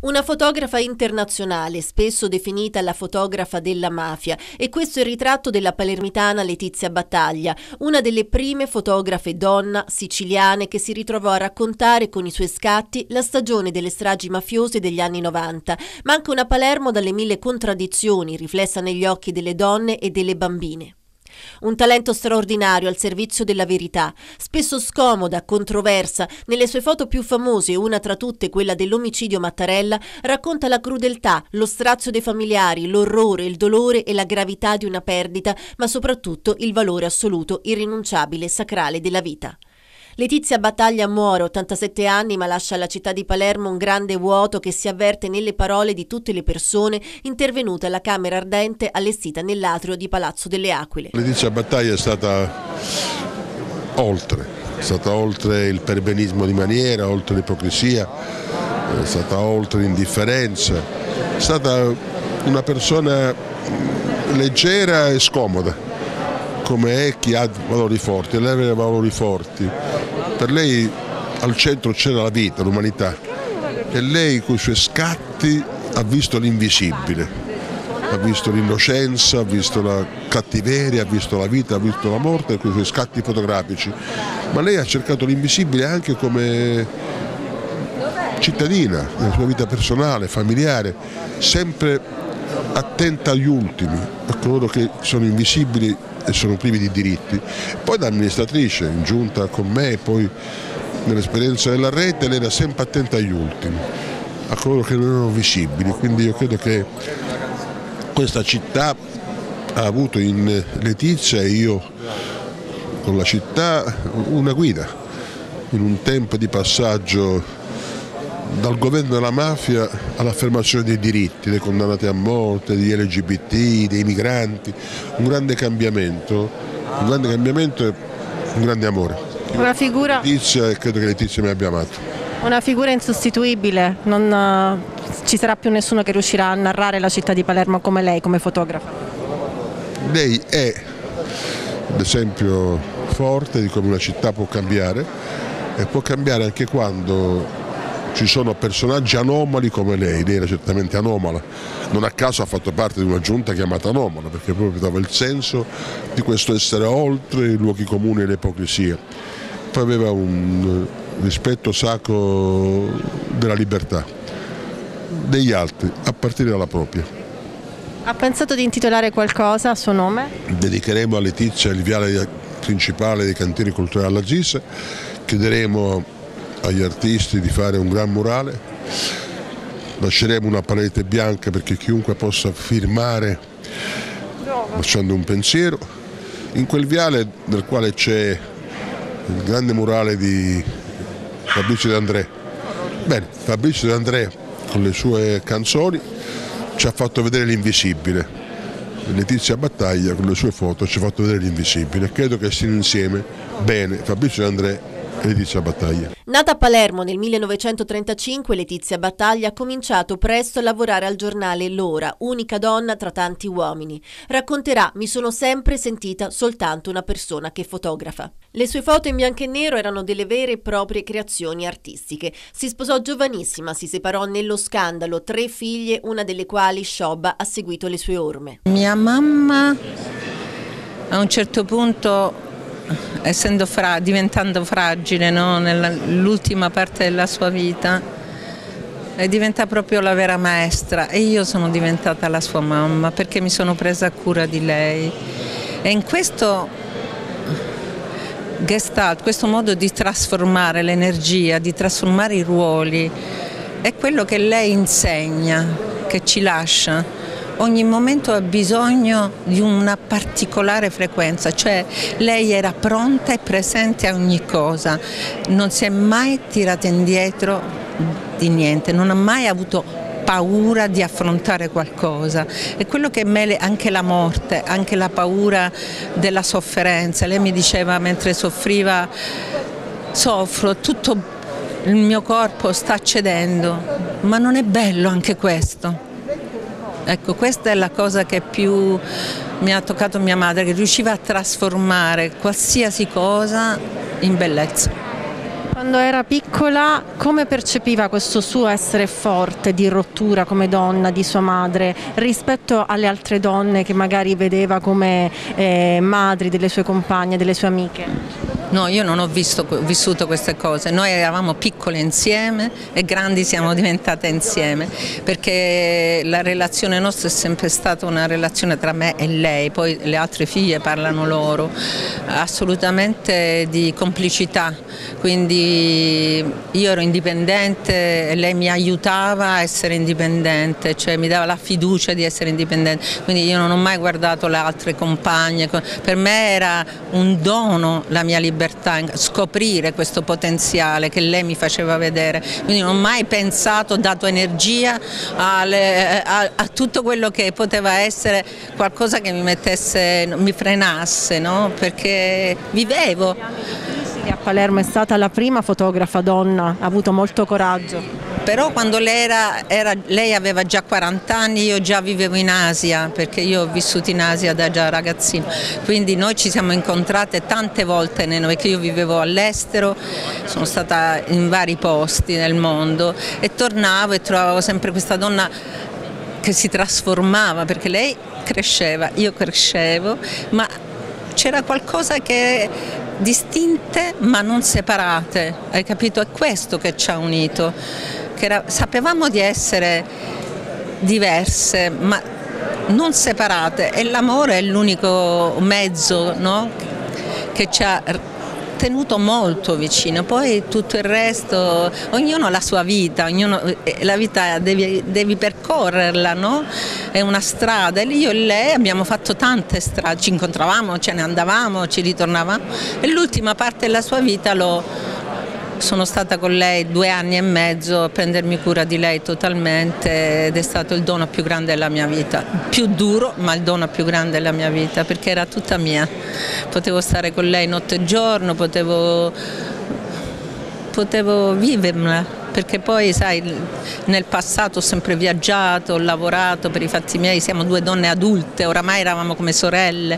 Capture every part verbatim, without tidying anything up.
Una fotografa internazionale, spesso definita la fotografa della mafia, e questo è il ritratto della palermitana Letizia Battaglia, una delle prime fotografe donna siciliane che si ritrovò a raccontare con i suoi scatti la stagione delle stragi mafiose degli anni novanta, ma anche una Palermo dalle mille contraddizioni, riflessa negli occhi delle donne e delle bambine. Un talento straordinario al servizio della verità, spesso scomoda, controversa. Nelle sue foto più famose, una tra tutte quella dell'omicidio Mattarella, racconta la crudeltà, lo strazio dei familiari, l'orrore, il dolore e la gravità di una perdita, ma soprattutto il valore assoluto, irrinunciabile e sacrale della vita. Letizia Battaglia muore a ottantasette anni, ma lascia alla città di Palermo un grande vuoto che si avverte nelle parole di tutte le persone intervenute alla Camera Ardente allestita nell'atrio di Palazzo delle Aquile. Letizia Battaglia è stata oltre, è stata oltre il perbenismo di maniera, oltre l'ipocrisia, è stata oltre l'indifferenza, è stata una persona leggera e scomoda, come è chi ha valori forti. Lei aveva valori forti, per lei al centro c'era la vita, l'umanità, e lei con i suoi scatti ha visto l'invisibile, ha visto l'innocenza, ha visto la cattiveria, ha visto la vita, ha visto la morte con i suoi scatti fotografici, ma lei ha cercato l'invisibile anche come cittadina, nella sua vita personale, familiare, sempre attenta agli ultimi, a coloro che sono invisibili e sono privi di diritti. Poi da amministratrice, in giunta con me, poi nell'esperienza della rete, lei era sempre attenta agli ultimi, a coloro che non erano visibili. Quindi io credo che questa città ha avuto in Letizia, e io con la città, una guida in un tempo di passaggio dal governo della mafia all'affermazione dei diritti, dei condannati a morte, degli L G B T, dei migranti. Un grande cambiamento, un grande cambiamento e un grande amore. Una figura... Letizia, e credo che Letizia mi abbia amato. Una figura insostituibile, non uh, ci sarà più nessuno che riuscirà a narrare la città di Palermo come lei, come fotografa. Lei è l'esempio forte di come una città può cambiare, e può cambiare anche quando ci sono personaggi anomali come lei. Lei era certamente anomala, non a caso ha fatto parte di una giunta chiamata anomala, perché proprio dava il senso di questo essere oltre i luoghi comuni e l'ipocrisia. Poi aveva un rispetto sacro della libertà degli altri, a partire dalla propria. Ha pensato di intitolare qualcosa a suo nome? Dedicheremo a Letizia il viale principale dei cantieri culturali alla Gisa, chiederemo agli artisti di fare un gran murale, lasceremo una parete bianca perché chiunque possa firmare lasciando un pensiero. In quel viale, nel quale c'è il grande murale di Fabrizio De André. Bene, Fabrizio De André con le sue canzoni ci ha fatto vedere l'invisibile. Letizia Battaglia con le sue foto ci ha fatto vedere l'invisibile. Credo che stiano insieme bene Fabrizio De André e Letizia Battaglia. Nata a Palermo nel millenovecentotrentacinque, Letizia Battaglia ha cominciato presto a lavorare al giornale L'Ora, unica donna tra tanti uomini. Racconterà: mi sono sempre sentita soltanto una persona che fotografa. Le sue foto in bianco e nero erano delle vere e proprie creazioni artistiche. Si sposò giovanissima, si separò nello scandalo, tre figlie, una delle quali, Sciobba, ha seguito le sue orme. Mia mamma a un certo punto, essendo fra, diventando fragile, no? Nell'ultima parte della sua vita, è diventata proprio la vera maestra, e io sono diventata la sua mamma perché mi sono presa cura di lei. E in questo gestalt, questo modo di trasformare l'energia, di trasformare i ruoli, è quello che lei insegna, che ci lascia. Ogni momento ha bisogno di una particolare frequenza, cioè lei era pronta e presente a ogni cosa, non si è mai tirata indietro di niente, non ha mai avuto paura di affrontare qualcosa. E quello che me, anche la morte, anche la paura della sofferenza, lei mi diceva mentre soffriva: soffro, tutto il mio corpo sta cedendo, ma non è bello anche questo? Ecco, questa è la cosa che più mi ha toccato mia madre, che riusciva a trasformare qualsiasi cosa in bellezza. Quando era piccola, come percepiva questo suo essere forte, di rottura come donna di sua madre, rispetto alle altre donne che magari vedeva come eh, madri delle sue compagne, delle sue amiche? No, io non ho visto, vissuto queste cose, noi eravamo piccole insieme e grandi siamo diventate insieme, perché la relazione nostra è sempre stata una relazione tra me e lei, poi le altre figlie parlano loro, assolutamente di complicità, quindi io ero indipendente e lei mi aiutava a essere indipendente, cioè mi dava la fiducia di essere indipendente, quindi io non ho mai guardato le altre compagne, per me era un dono la mia libertà, scoprire questo potenziale che lei mi faceva vedere, quindi non ho mai pensato, dato energia alle, a, a tutto quello che poteva essere qualcosa che mi mettesse, mi frenasse, no? Perché vivevo. A Palermo è stata la prima fotografa donna, ha avuto molto coraggio. Però quando lei, era, era, lei aveva già quaranta anni, io già vivevo in Asia, perché io ho vissuto in Asia da già ragazzino, quindi noi ci siamo incontrate tante volte, perché io vivevo all'estero, sono stata in vari posti nel mondo e tornavo e trovavo sempre questa donna che si trasformava, perché lei cresceva, io crescevo, ma c'era qualcosa che distinte ma non separate, hai capito? È questo che ci ha unito. Che era, sapevamo di essere diverse ma non separate e l'amore è l'unico mezzo, no? Che ci ha tenuto molto vicino, poi tutto il resto, ognuno ha la sua vita, ognuno, la vita devi, devi percorrerla, no? È una strada e io e lei abbiamo fatto tante strade, ci incontravamo, ce ne andavamo, ci ritornavamo e l'ultima parte della sua vita lo sono stata con lei due anni e mezzo a prendermi cura di lei totalmente ed è stato il dono più grande della mia vita, più duro ma il dono più grande della mia vita perché era tutta mia, potevo stare con lei notte e giorno, potevo, potevo viverla, perché poi sai nel passato ho sempre viaggiato, ho lavorato per i fatti miei, siamo due donne adulte, oramai eravamo come sorelle.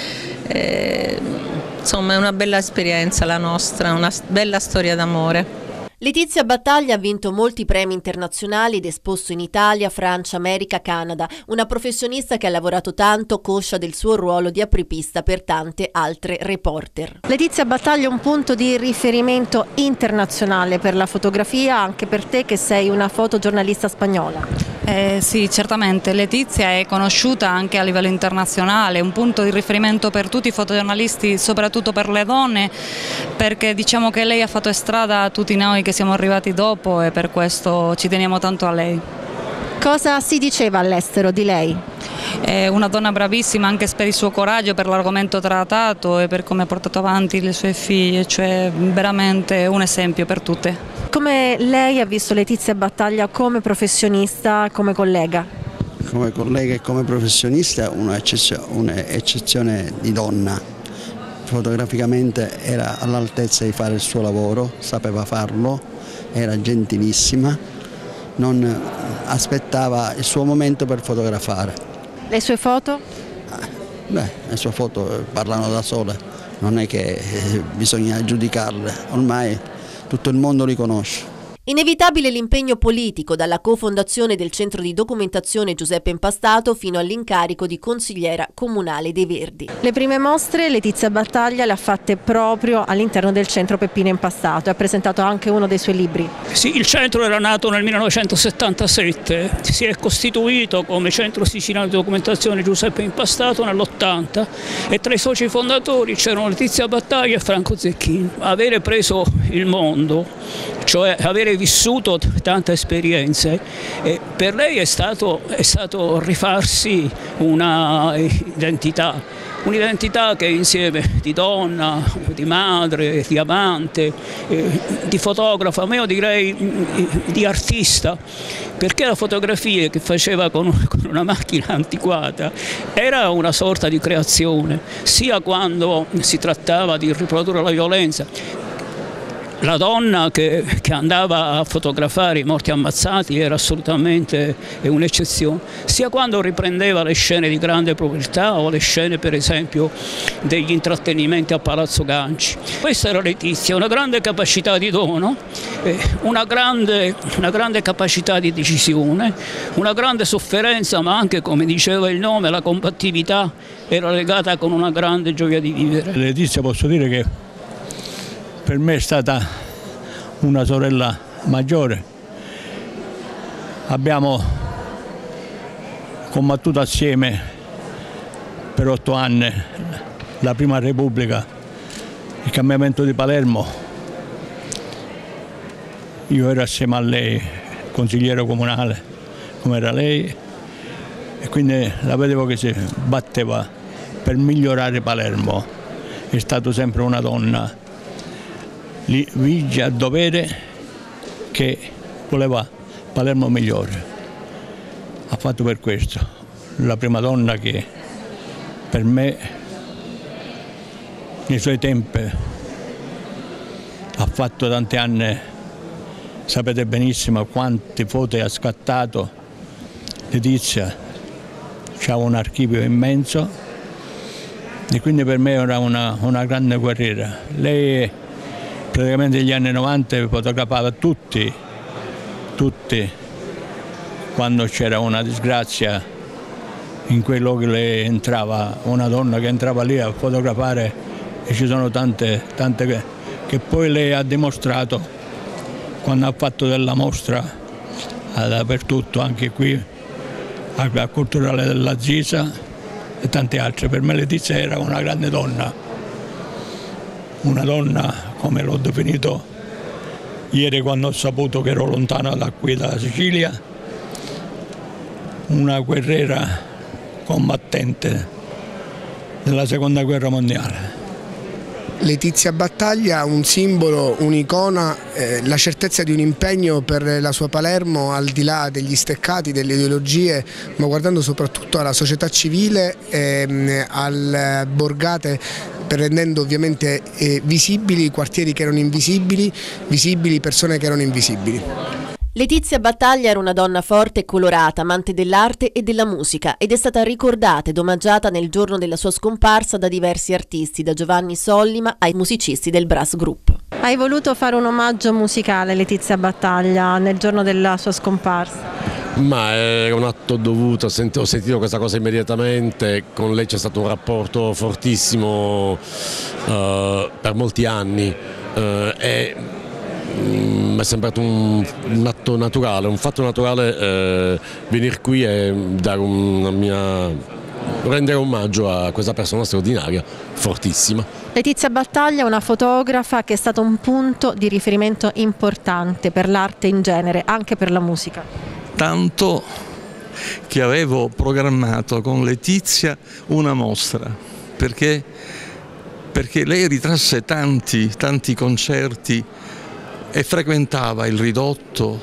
Eh, Insomma è una bella esperienza la nostra, una bella storia d'amore. Letizia Battaglia ha vinto molti premi internazionali ed esposto in Italia, Francia, America, Canada. Una professionista che ha lavorato tanto, conscia del suo ruolo di apripista per tante altre reporter. Letizia Battaglia è un punto di riferimento internazionale per la fotografia, anche per te che sei una fotogiornalista spagnola. Eh, sì, certamente. Letizia è conosciuta anche a livello internazionale, un punto di riferimento per tutti i fotogiornalisti, soprattutto per le donne, perché diciamo che lei ha fatto strada a tutti noi che siamo arrivati dopo e per questo ci teniamo tanto a lei. Cosa si diceva all'estero di lei? È una donna bravissima anche per il suo coraggio, per l'argomento trattato e per come ha portato avanti le sue figlie, cioè veramente un esempio per tutte. Come lei ha visto Letizia Battaglia come professionista, come collega? Come collega e come professionista un'eccezione di donna. Fotograficamente era all'altezza di fare il suo lavoro, sapeva farlo, era gentilissima, non aspettava il suo momento per fotografare. Le sue foto? Beh, le sue foto parlano da sole, non è che bisogna giudicarle, ormai tutto il mondo li conosce. Inevitabile l'impegno politico, dalla cofondazione del centro di documentazione Giuseppe Impastato fino all'incarico di consigliera comunale dei Verdi. Le prime mostre Letizia Battaglia le ha fatte proprio all'interno del centro Peppino Impastato e ha presentato anche uno dei suoi libri. Sì, il centro era nato nel millenovecentosettantasette, si è costituito come centro siciliano di documentazione Giuseppe Impastato nell'ottanta e tra i soci fondatori c'erano Letizia Battaglia e Franco Zecchini. Avere preso il mondo, cioè avere vissuto tante esperienze, e per lei è stato, è stato rifarsi una identità, un'identità che insieme di donna, di madre, di amante, eh, di fotografa, ma io direi di artista, perché la fotografia che faceva con, con una macchina antiquata era una sorta di creazione, sia quando si trattava di riprodurre la violenza, La donna che, che andava a fotografare i morti ammazzati era assolutamente un'eccezione, sia quando riprendeva le scene di grande povertà o le scene per esempio degli intrattenimenti a Palazzo Ganci. Questa era Letizia, una grande capacità di dono, una grande, una grande capacità di decisione, una grande sofferenza, ma anche, come diceva il nome, la combattività era legata con una grande gioia di vivere. Letizia, posso dire che per me è stata una sorella maggiore. Abbiamo combattuto assieme per otto anni la Prima Repubblica, il cambiamento di Palermo. Io ero assieme a lei consigliere comunale, come era lei, e quindi la vedevo che si batteva per migliorare Palermo. È stata sempre una donna vigia a dovere che voleva Palermo migliore. Ha fatto per questo la prima donna che per me nei suoi tempi ha fatto tanti anni. Sapete benissimo quante foto ha scattato Letizia, c'ha un archivio immenso e quindi per me era una, una grande guerriera. Lei praticamente negli anni novanta fotografava tutti, tutti, quando c'era una disgrazia in quei luoghi lei entrava, una donna che entrava lì a fotografare, e ci sono tante, tante che, che poi lei ha dimostrato quando ha fatto della mostra dappertutto, anche qui al Culturale della Zisa e tante altre. Per me Letizia era una grande donna, una donna, come l'ho definito ieri quando ho saputo che ero lontano da qui, dalla Sicilia, una guerriera combattente della Seconda Guerra Mondiale. Letizia Battaglia, un simbolo, un'icona, eh, la certezza di un impegno per la sua Palermo al di là degli steccati, delle ideologie, ma guardando soprattutto alla società civile, eh, al borgate, rendendo ovviamente eh, visibili quartieri che erano invisibili, visibili persone che erano invisibili. Letizia Battaglia era una donna forte e colorata, amante dell'arte e della musica, ed è stata ricordata ed omaggiata nel giorno della sua scomparsa da diversi artisti, da Giovanni Sollima ai musicisti del Brass Group. Hai voluto fare un omaggio musicale a Letizia Battaglia nel giorno della sua scomparsa? Ma è un atto dovuto, ho sentito, ho sentito questa cosa immediatamente, con lei c'è stato un rapporto fortissimo uh, per molti anni uh, e mi è sembrato un, un atto naturale, un fatto naturale eh, venire qui e dare una mia, rendere omaggio a questa persona straordinaria, fortissima. Letizia Battaglia è una fotografa che è stata un punto di riferimento importante per l'arte in genere, anche per la musica. Tanto che avevo programmato con Letizia una mostra, perché, perché lei ritrasse tanti, tanti concerti e frequentava il Ridotto,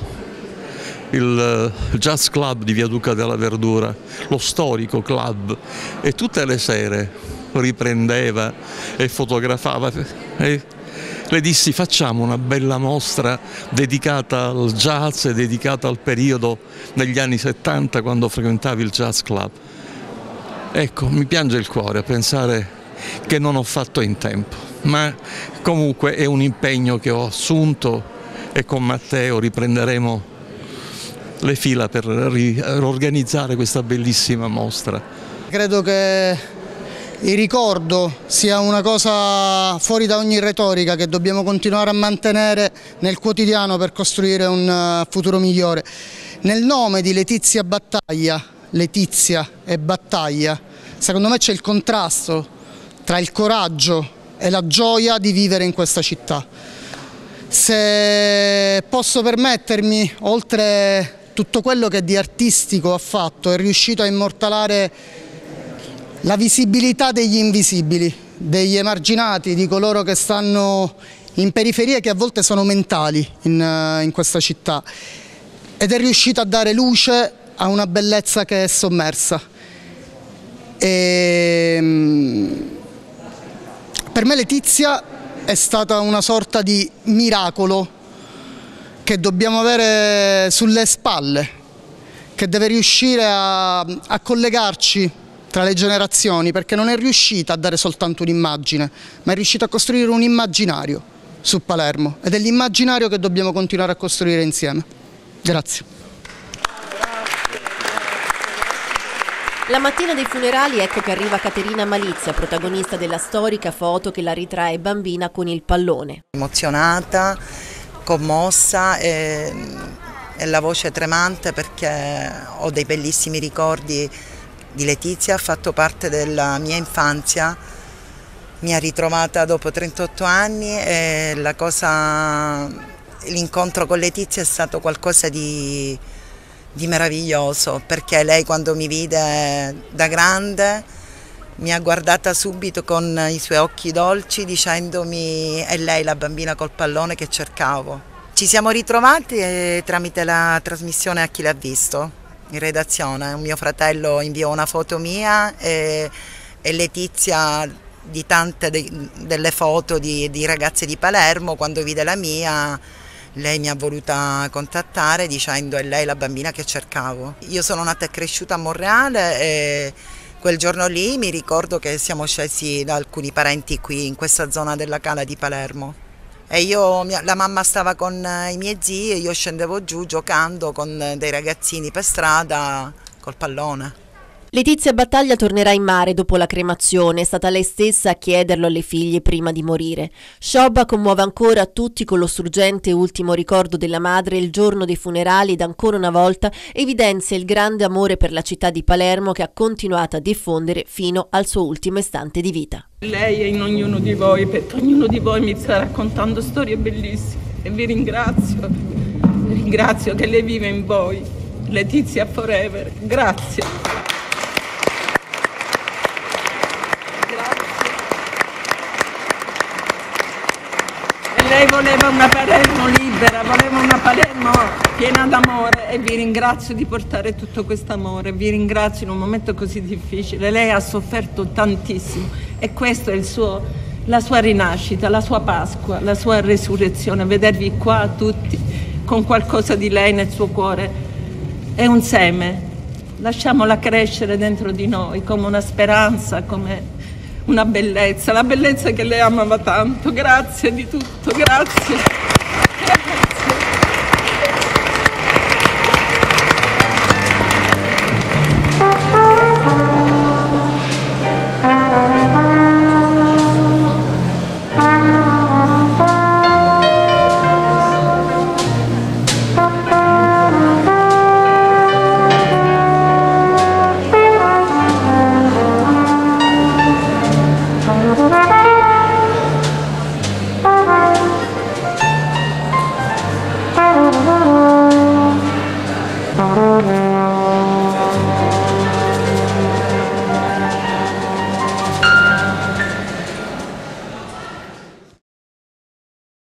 il Jazz Club di Via Duca della Verdura, lo storico club, e tutte le sere riprendeva e fotografava. E le dissi: facciamo una bella mostra dedicata al jazz e dedicata al periodo degli anni settanta, quando frequentavi il Jazz Club. Ecco, mi piange il cuore a pensare che non ho fatto in tempo, ma comunque è un impegno che ho assunto e con Matteo riprenderemo le fila per riorganizzare questa bellissima mostra. Credo che il ricordo sia una cosa fuori da ogni retorica che dobbiamo continuare a mantenere nel quotidiano per costruire un futuro migliore. Nel nome di Letizia Battaglia, Letizia e Battaglia, secondo me c'è il contrasto tra il coraggio e la gioia di vivere in questa città. Se posso permettermi, oltre tutto quello che di artistico ha fatto, è riuscito a immortalare la visibilità degli invisibili, degli emarginati, di coloro che stanno in periferia e che a volte sono mentali in, in questa città, ed è riuscito a dare luce a una bellezza che è sommersa. E, per me Letizia è stata una sorta di miracolo che dobbiamo avere sulle spalle, che deve riuscire a, a collegarci tra le generazioni, perché non è riuscita a dare soltanto un'immagine, ma è riuscita a costruire un immaginario su Palermo, ed è l'immaginario che dobbiamo continuare a costruire insieme. Grazie. La mattina dei funerali ecco che arriva Caterina Malizia, protagonista della storica foto che la ritrae bambina con il pallone. Emozionata, commossa e, e la voce tremante perché ho dei bellissimi ricordi di Letizia, ha fatto parte della mia infanzia, mi ha ritrovata dopo trentotto anni e la cosa, l'incontro con Letizia è stato qualcosa di di meraviglioso, perché lei quando mi vide da grande mi ha guardata subito con i suoi occhi dolci dicendomi: è lei la bambina col pallone che cercavo. Ci siamo ritrovati e, tramite la trasmissione A chi l'ha visto in redazione, un mio fratello inviò una foto mia e, e Letizia di tante de, delle foto di, di ragazze di Palermo, quando vide la mia lei mi ha voluta contattare dicendo: è lei la bambina che cercavo. Io sono nata e cresciuta a Monreale e quel giorno lì mi ricordo che siamo scesi da alcuni parenti qui in questa zona della Cala di Palermo e io, la mamma stava con i miei zii e io scendevo giù giocando con dei ragazzini per strada col pallone. Letizia Battaglia tornerà in mare dopo la cremazione, è stata lei stessa a chiederlo alle figlie prima di morire. Sciobba commuove ancora tutti con lo struggente ultimo ricordo della madre il giorno dei funerali ed ancora una volta evidenzia il grande amore per la città di Palermo che ha continuato a diffondere fino al suo ultimo istante di vita. Lei è in ognuno di voi, perché ognuno di voi mi sta raccontando storie bellissime e vi ringrazio, vi ringrazio che lei vive in voi. Letizia forever, grazie. Lei voleva una Palermo libera, voleva una Palermo piena d'amore e vi ringrazio di portare tutto questo amore, vi ringrazio in un momento così difficile. Lei ha sofferto tantissimo e questa è il suo, la sua rinascita, la sua Pasqua, la sua resurrezione. Vedervi qua tutti con qualcosa di lei nel suo cuore è un seme, lasciamola crescere dentro di noi come una speranza, come una bellezza, la bellezza che lei amava tanto. Grazie di tutto, grazie. Grazie.